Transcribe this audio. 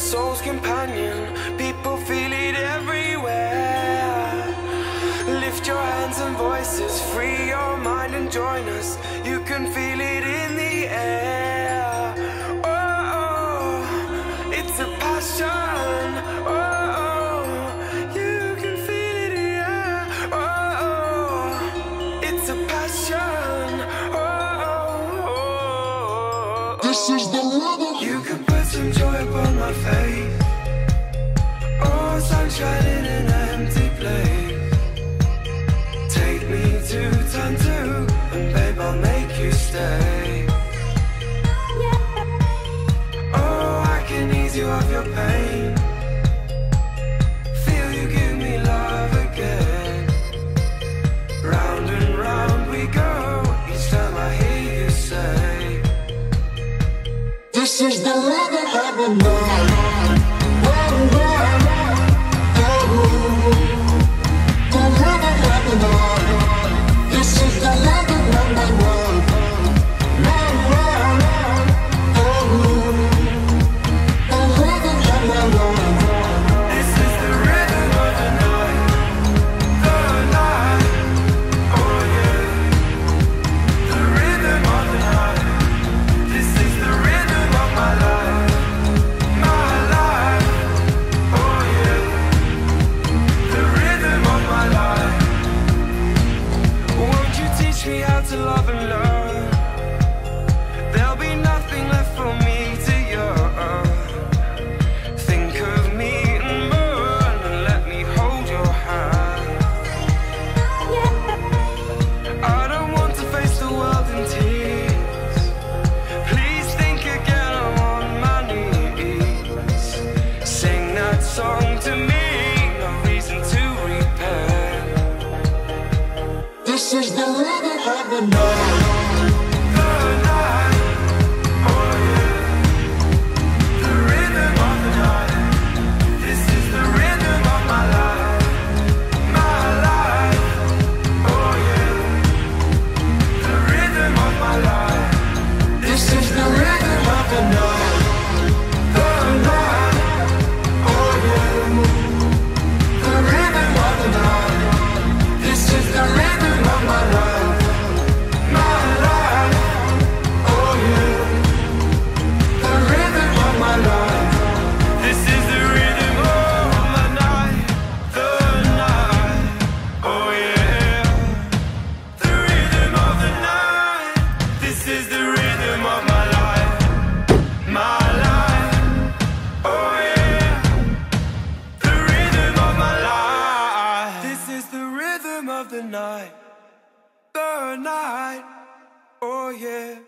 soul's companion. People feel it everywhere. Lift your hands and voices, free your mind and join us. You can feel it in the air. Oh, it's a passion. Oh, you can feel it here. Oh, it's a passion. Oh, this is the rhythm. You can put some joy upon my face. Oh, sunshine in an empty place. Take me to turn two, and babe, I'll make you stay. Oh, I can ease you of your pain. Feel you give me love again. Round and round we go, each time I hear you say, this is the rhythm of the night. The rhythm of the night. This is the rhythm of my life. My life. The rhythm of my life. this is the rhythm of the night. The night, oh yeah. The rhythm of the night. This is the rhythm of my life. My life, oh yeah. The rhythm of my life. Won't you teach me how to love and learn? There'll be nothing left for me to yearn. Think of me and burn, and let me hold your hand. I don't want to face the world in tears. Please think again, I'm on my knees. Sing that song to me, no reason to repent. This is the rhythm of the night. The night, oh yeah. The rhythm of the night. This is the rhythm of my life. My life, oh yeah. The rhythm of my life. This is the rhythm of the night. The night, Oh yeah. The rhythm of the night. This is the rhythm of my life. my life. Oh yeah. The rhythm of my life. This is the rhythm of my night. The night, oh yeah. The rhythm of the night. This is the rhythm of my life. My life, oh yeah. The rhythm of my life. This is the rhythm of the night. The night, oh yeah.